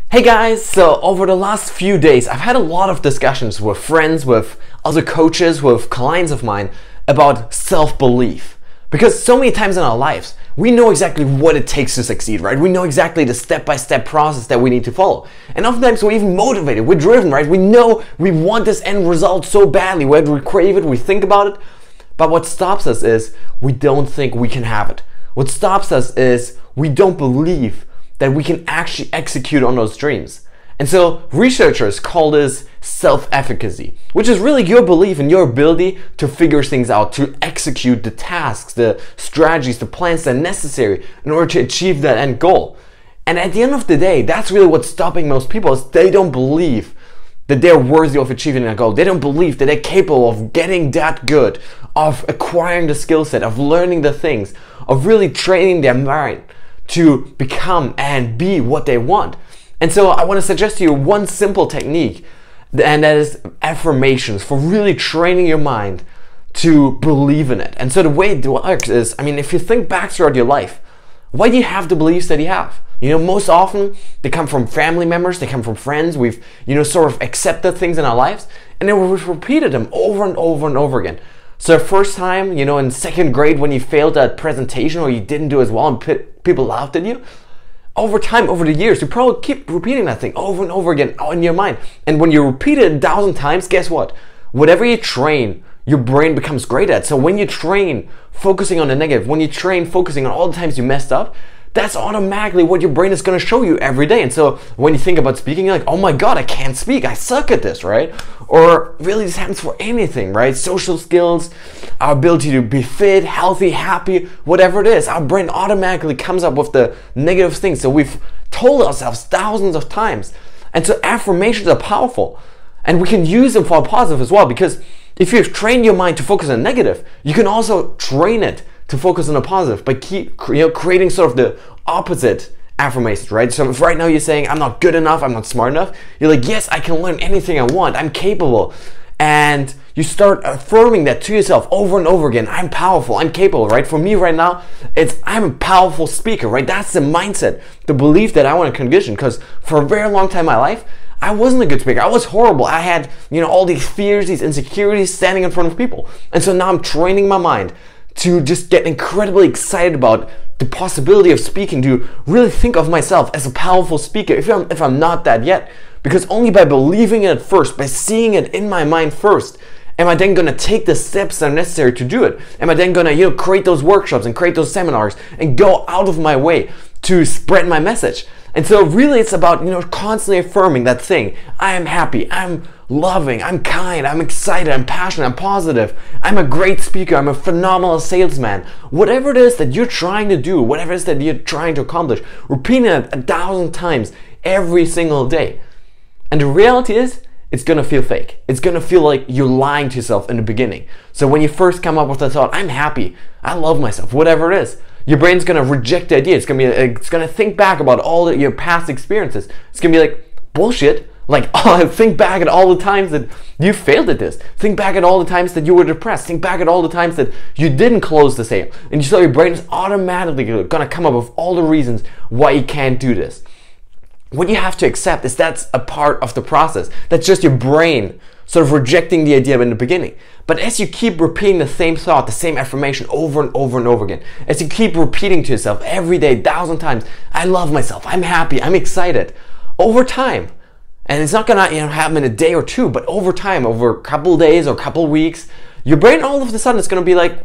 Hey guys, so over the last few days I've had a lot of discussions with friends, with other coaches, with clients of mine about self-belief. Because so many times in our lives, we know exactly what it takes to succeed, right? We know exactly the step-by-step process that we need to follow. And oftentimes we're even motivated, we're driven, right? We know we want this end result so badly, we crave it, we think about it. But what stops us is we don't think we can have it. What stops us is we don't believe that we can actually execute on those dreams. And so researchers call this self-efficacy, which is really your belief in your ability to figure things out, to execute the tasks, the strategies, the plans that are necessary in order to achieve that end goal. And at the end of the day, that's really what's stopping most people, is they don't believe that they're worthy of achieving that goal. They don't believe that they're capable of getting that good, of acquiring the skill set, of learning the things, of really training their mind to become and be what they want. And so I want to suggest to you one simple technique, and that is affirmations, for really training your mind to believe in it. And so the way it works is, if you think back throughout your life, why do you have the beliefs that you have? Most often they come from family members, they come from friends. We've, sort of accepted things in our lives, and then we've repeated them over and over and over again. So the first time, in second grade when you failed that presentation or you didn't do as well and people laughed at you, over time, over the years, you probably keep repeating that thing over and over again in your mind. And when you repeat it 1,000 times, guess what? Whatever you train, your brain becomes great at. So when you train focusing on the negative, when you train focusing on all the times you messed up, that's automatically what your brain is going to show you every day. And so when you think about speaking, you're like, oh my God, I can't speak. I suck at this, right? Or really this happens for anything, right? Social skills, our ability to be fit, healthy, happy, whatever it is. Our brain automatically comes up with the negative things. So we've told ourselves thousands of times. And so affirmations are powerful. And we can use them for a positive as well, because if you've trained your mind to focus on negative, you can also train it to focus on the positive by creating sort of the opposite affirmations, right? So if right now you're saying, I'm not good enough, I'm not smart enough, you're like, yes, I can learn anything I want, I'm capable. And you start affirming that to yourself over and over again. I'm powerful, I'm capable, right? For me right now, I'm a powerful speaker, right? That's the mindset, the belief that I want to condition, because for a very long time in my life, I wasn't a good speaker. I was horrible. I had, all these fears, these insecurities standing in front of people. And so now I'm training my mind to just get incredibly excited about the possibility of speaking, to really think of myself as a powerful speaker if I'm not that yet. Because only by believing in it first, by seeing it in my mind first, am I then going to take the steps that are necessary to do it? Am I then going to create those workshops and create those seminars and go out of my way to spread my message? And so really it's about, constantly affirming that thing. I am happy, I'm loving, I'm kind, I'm excited, I'm passionate, I'm positive, I'm a great speaker, I'm a phenomenal salesman. Whatever it is that you're trying to do, whatever it is that you're trying to accomplish, repeating it 1,000 times every single day. And the reality is, it's gonna feel fake. It's gonna feel like you're lying to yourself in the beginning. So when you first come up with the thought, I'm happy, I love myself, whatever it is, your brain's gonna reject the idea. It's gonna think back about all your past experiences. It's gonna be like, bullshit. Like, think back at all the times that you failed at this. Think back at all the times that you were depressed. Think back at all the times that you didn't close the sale. And so your brain is automatically gonna come up with all the reasons why you can't do this. What you have to accept is that's a part of the process. That's just your brain sort of rejecting the idea in the beginning. But as you keep repeating the same thought, the same affirmation over and over and over again, as you keep repeating to yourself every day, 1,000 times, I love myself, I'm happy, I'm excited, over time, and it's not gonna happen in a day or two, but over time, over a couple days or a couple weeks, your brain all of a sudden is gonna be like,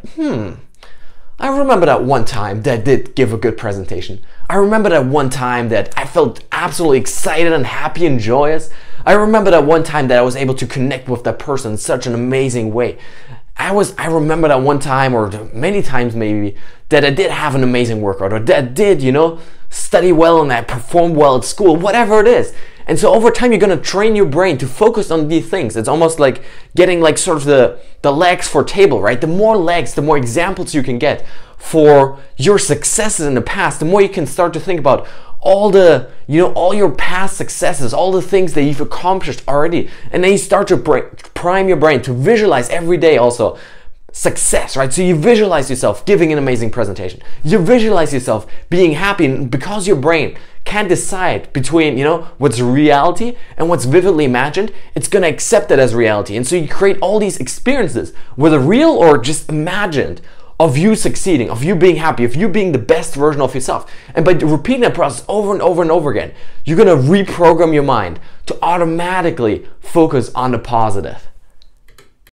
I remember that one time that I did give a good presentation. I remember that one time that I felt absolutely excited and happy and joyous. I remember that one time that I was able to connect with that person in such an amazing way. I remember that one time, or many times maybe, that I did have an amazing workout, or that I did, study well and I performed well at school, whatever it is. And so over time, you're gonna train your brain to focus on these things. It's almost like getting like sort of the legs for table, right? The more legs, the more examples you can get for your successes in the past, the more you can start to think about all the, all your past successes, all the things that you've accomplished already. And then you start to prime your brain to visualize every day also success, right? So you visualize yourself giving an amazing presentation. You visualize yourself being happy, and because your brain can't decide between, what's reality and what's vividly imagined, it's gonna accept it as reality. And so you create all these experiences, whether real or just imagined, of you succeeding, of you being happy, of you being the best version of yourself. And by repeating that process over and over and over again, you're gonna reprogram your mind to automatically focus on the positive.